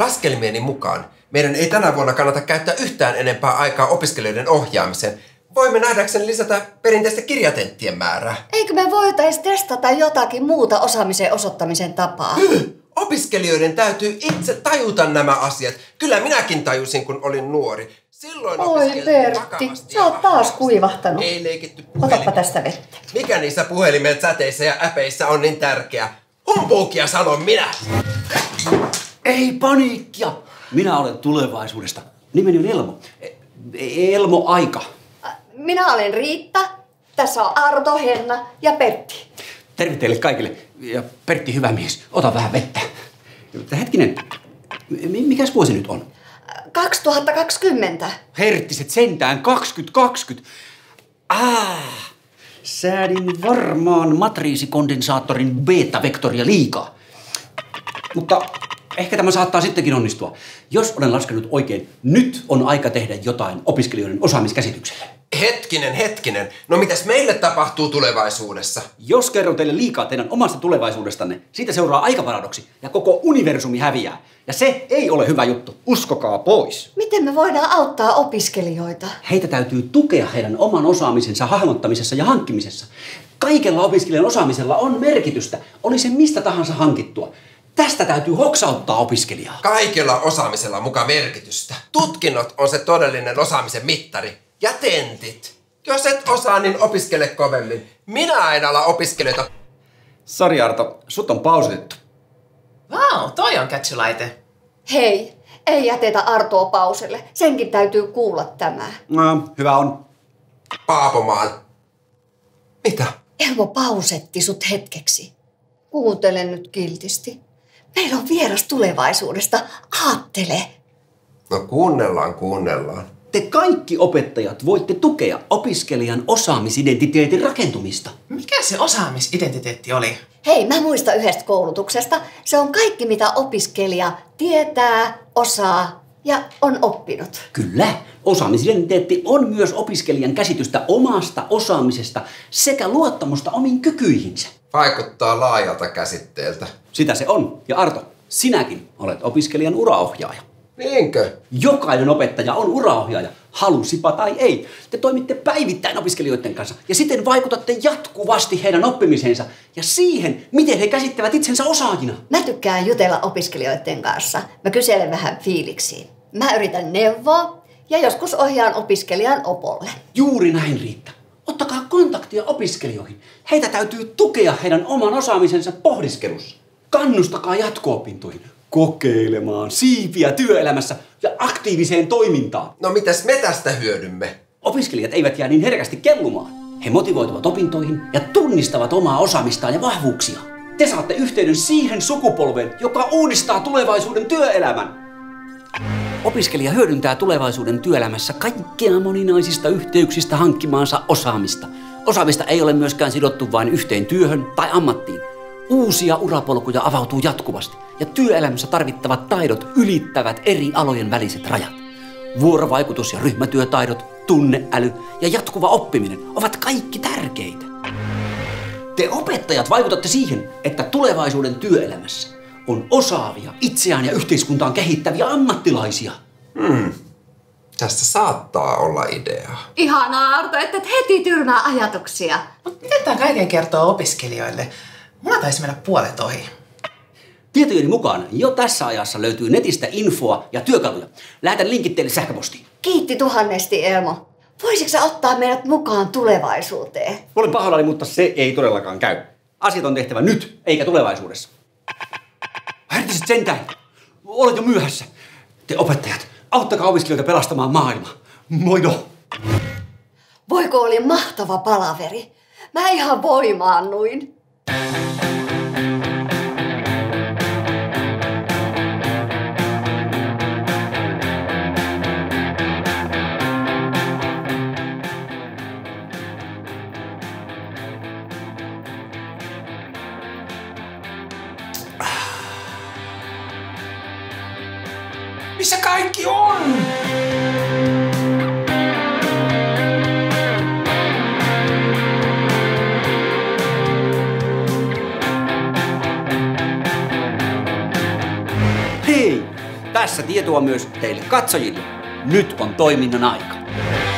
Laskelmieni mukaan meidän ei tänä vuonna kannata käyttää yhtään enempää aikaa opiskelijoiden ohjaamiseen. Voimme nähdäkseni lisätä perinteistä kirjatenttien määrää. Eikö me voitaisi testata jotakin muuta osaamisen osoittamisen tapaa? Opiskelijoiden täytyy itse tajuta nämä asiat. Kyllä minäkin tajusin, kun olin nuori. Silloin Oi Pertti, sä oot taas kuivahtanut. Ei leikitty puhelimia. Otappa tästä vettä. Mikä niissä puhelimen säteissä ja äpeissä on niin tärkeää? Humpuukia sanon minä! Ei paniikkia! Minä olen tulevaisuudesta. Nimeni on Elmo. Elmo Aika. Minä olen Riitta. Tässä on Arto, Henna ja Pertti. Terve teille kaikille. Ja Pertti, hyvä mies. Ota vähän vettä. Hetkinen. Mikäs vuosi nyt on? 2020. Herttiset sentään 2020. Säädin varmaan matriisikondensaattorin beta-vektoria liikaa. Mutta ehkä tämä saattaa sittenkin onnistua. Jos olen laskenut oikein, nyt on aika tehdä jotain opiskelijoiden osaamiskäsitykselle. Hetkinen. No mitäs meille tapahtuu tulevaisuudessa? Jos kerron teille liikaa teidän omasta tulevaisuudestanne, siitä seuraa aikaparadoksi ja koko universumi häviää. Ja se ei ole hyvä juttu. Uskokaa pois. Miten me voidaan auttaa opiskelijoita? Heitä täytyy tukea heidän oman osaamisensa hahmottamisessa ja hankkimisessa. Kaikella opiskelijan osaamisella on merkitystä, oli se mistä tahansa hankittua. Tästä täytyy hoksauttaa opiskelijaa. Kaikella osaamisella on muka merkitystä. Tutkinnot on se todellinen osaamisen mittari. Ja tentit. Jos et osaa, niin opiskele kovemmin. Minä en ala opiskelijoita. Sori Arto, sut on pausitettu. Vau, toi on kätsy-laite. Hei, ei jätetä Artoa pauselle. Senkin täytyy kuulla tämä. No, hyvä on. Paapomaan. Mitä? Elmo pausetti sut hetkeksi. Kuuntele nyt kiltisti. Meillä on vieras tulevaisuudesta. Aattele. No kuunnellaan. Te kaikki opettajat voitte tukea opiskelijan osaamisidentiteetin rakentumista. Mikä se osaamisidentiteetti oli? Hei, mä muistan yhdestä koulutuksesta. Se on kaikki, mitä opiskelija tietää, osaa ja on oppinut. Kyllä. Osaamisidentiteetti on myös opiskelijan käsitystä omasta osaamisesta sekä luottamusta omiin kykyihinsä. Vaikuttaa laajalta käsitteeltä. Sitä se on. Ja Arto, sinäkin olet opiskelijan uraohjaaja. Niinkö? Jokainen opettaja on uraohjaaja, halusipa tai ei. Te toimitte päivittäin opiskelijoiden kanssa ja siten vaikutatte jatkuvasti heidän oppimiseensa ja siihen, miten he käsittävät itsensä osaajina. Mä tykkään jutella opiskelijoiden kanssa. Mä kyselen vähän fiiliksiin. Mä yritän neuvoa ja joskus ohjaan opiskelijan opolle. Juuri näin, Riitta. Ottakaa kontaktia opiskelijoihin. Heitä täytyy tukea heidän oman osaamisensa pohdiskelussa. Kannustakaa jatko-opintoihin, kokeilemaan siipiä työelämässä ja aktiiviseen toimintaan. No mitäs me tästä hyödymme? Opiskelijat eivät jää niin herkästi kellumaan. He motivoituvat opintoihin ja tunnistavat omaa osaamistaan ja vahvuuksiaan. Te saatte yhteyden siihen sukupolveen, joka uudistaa tulevaisuuden työelämän. Opiskelija hyödyntää tulevaisuuden työelämässä kaikkea moninaisista yhteyksistä hankkimaansa osaamista. Osaamista ei ole myöskään sidottu vain yhteen työhön tai ammattiin. Uusia urapolkuja avautuu jatkuvasti ja työelämässä tarvittavat taidot ylittävät eri alojen väliset rajat. Vuorovaikutus- ja ryhmätyötaidot, tunneäly ja jatkuva oppiminen ovat kaikki tärkeitä. Te opettajat vaikutatte siihen, että tulevaisuuden työelämässä on osaavia, itseään ja yhteiskuntaan kehittäviä ammattilaisia. Tästä saattaa olla ideaa. Ihanaa, Arto, että et heti tyrmää ajatuksia. Mutta miten tämä kaiken kertoo opiskelijoille? Mulla taisi mennä puolet ohi. Tietojeni mukaan jo tässä ajassa löytyy netistä infoa ja työkaluja. Lähetän linkit teille sähköpostiin. Kiitti tuhannesti, Elmo. Voisitko sä ottaa meidät mukaan tulevaisuuteen? Olen pahoillani, mutta se ei todellakaan käy. Asiat on tehtävä nyt, eikä tulevaisuudessa. Hertiset sentään! Olet jo myöhässä. Te opettajat, auttakaa opiskelijoita pelastamaan maailmaa. Moido! Voiko oli mahtava palaveri? Mä ihan voimaannuin. Missä kaikki on? tässä tietoa myös teille katsojille. Nyt on toiminnan aika.